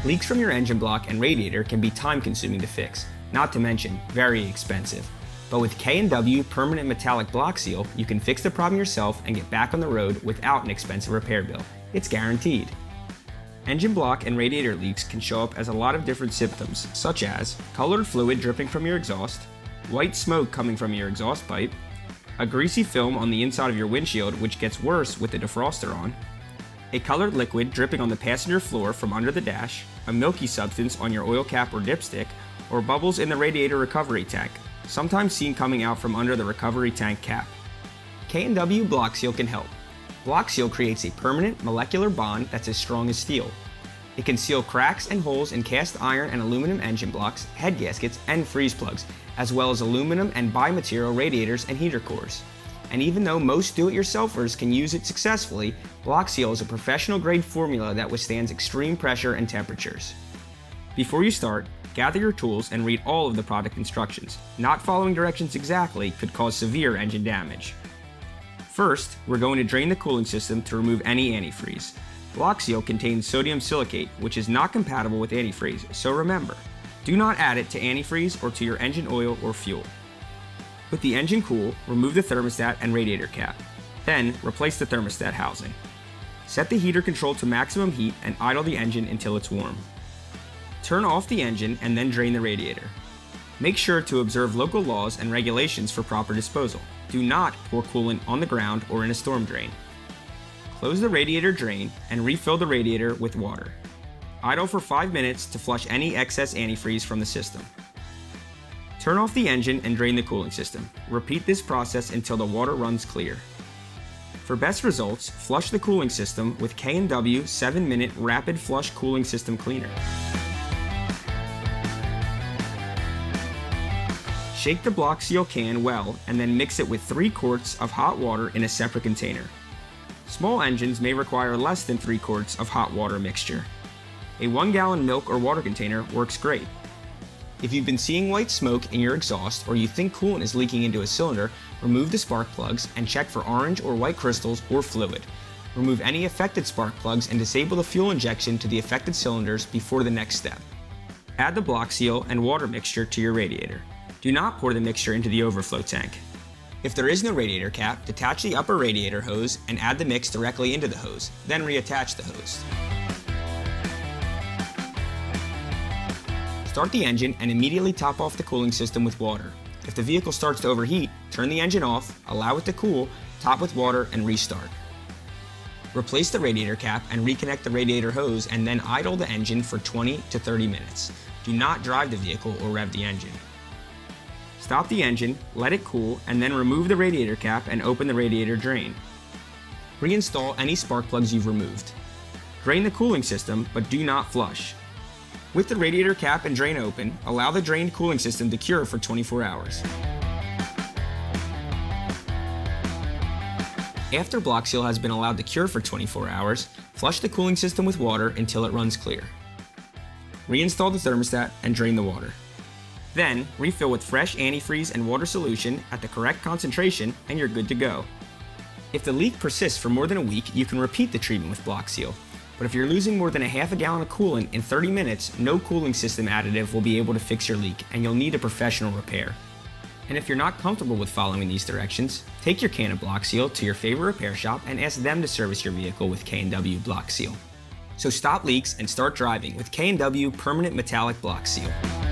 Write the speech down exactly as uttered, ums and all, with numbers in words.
Leaks from your engine block and radiator can be time-consuming to fix, not to mention very expensive. But with K and W Permanent Metallic Block Seal, you can fix the problem yourself and get back on the road without an expensive repair bill. It's guaranteed. Engine block and radiator leaks can show up as a lot of different symptoms, such as colored fluid dripping from your exhaust, white smoke coming from your exhaust pipe, a greasy film on the inside of your windshield which gets worse with the defroster on, a colored liquid dripping on the passenger floor from under the dash, a milky substance on your oil cap or dipstick, or bubbles in the radiator recovery tank, sometimes seen coming out from under the recovery tank cap. K and W Block Seal can help. Block Seal creates a permanent molecular bond that's as strong as steel. It can seal cracks and holes in cast iron and aluminum engine blocks, head gaskets, and freeze plugs, as well as aluminum and bi-material radiators and heater cores. And even though most do-it-yourselfers can use it successfully, Block Seal is a professional-grade formula that withstands extreme pressure and temperatures. Before you start, gather your tools and read all of the product instructions. Not following directions exactly could cause severe engine damage. First, we're going to drain the cooling system to remove any antifreeze. Block Seal contains sodium silicate, which is not compatible with antifreeze, so remember, do not add it to antifreeze or to your engine oil or fuel. With the engine cool, remove the thermostat and radiator cap. Then, replace the thermostat housing. Set the heater control to maximum heat and idle the engine until it's warm. Turn off the engine and then drain the radiator. Make sure to observe local laws and regulations for proper disposal. Do not pour coolant on the ground or in a storm drain. Close the radiator drain and refill the radiator with water. Idle for five minutes to flush any excess antifreeze from the system. Turn off the engine and drain the cooling system. Repeat this process until the water runs clear. For best results, flush the cooling system with K and W seven minute Rapid Flush Cooling System Cleaner. Shake the Block Seal can well and then mix it with three quarts of hot water in a separate container. Small engines may require less than three quarts of hot water mixture. A one gallon milk or water container works great. If you've been seeing white smoke in your exhaust or you think coolant is leaking into a cylinder, remove the spark plugs and check for orange or white crystals or fluid. Remove any affected spark plugs and disable the fuel injection to the affected cylinders before the next step. Add the Block Seal and water mixture to your radiator. Do not pour the mixture into the overflow tank. If there is no radiator cap, detach the upper radiator hose and add the mix directly into the hose, then reattach the hose. Start the engine and immediately top off the cooling system with water. If the vehicle starts to overheat, turn the engine off, allow it to cool, top with water, and restart. Replace the radiator cap and reconnect the radiator hose and then idle the engine for twenty to thirty minutes. Do not drive the vehicle or rev the engine. Stop the engine, let it cool, and then remove the radiator cap and open the radiator drain. Reinstall any spark plugs you've removed. Drain the cooling system, but do not flush. With the radiator cap and drain open, allow the drained cooling system to cure for twenty-four hours. After Block Seal has been allowed to cure for twenty-four hours, flush the cooling system with water until it runs clear. Reinstall the thermostat and drain the water. Then, refill with fresh antifreeze and water solution at the correct concentration and you're good to go. If the leak persists for more than a week, you can repeat the treatment with Block Seal. But if you're losing more than a half a gallon of coolant in thirty minutes, no cooling system additive will be able to fix your leak and you'll need a professional repair. And if you're not comfortable with following these directions, take your can of Block Seal to your favorite repair shop and ask them to service your vehicle with K and W Block Seal. So stop leaks and start driving with K and W Permanent Metallic Block Seal.